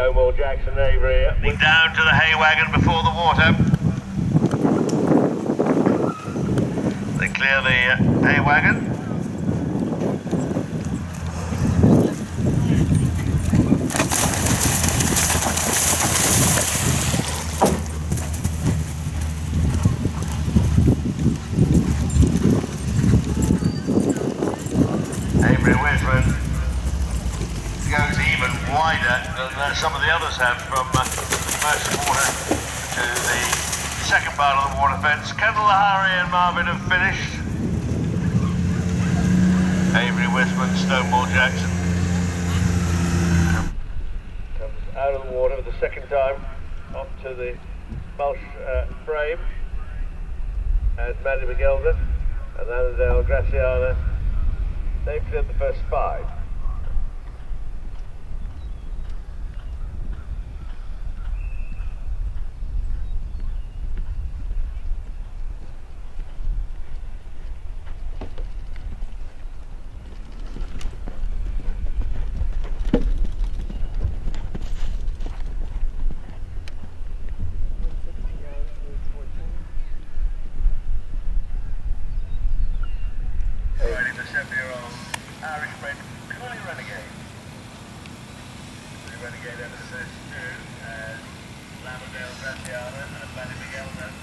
Stonewall, Jackson, Avery. Down to the hay wagon before the water. They clear the hay wagon. Avery Whisman goes even wider than some of the others have from the first water to the second part of the water fence. Kendall, Harry and Marvin have finished. Avery Whisman, Stonewall, Jackson. Comes out of the water for the second time onto the mulch frame. And Maddie McGelder and Annandale Graciana. They've cleared the first 5. Riding the 7-year-old Irish bred Connie Renegade. The Renegade over the first 2, Lavendale Graciana and Maddie McGelder.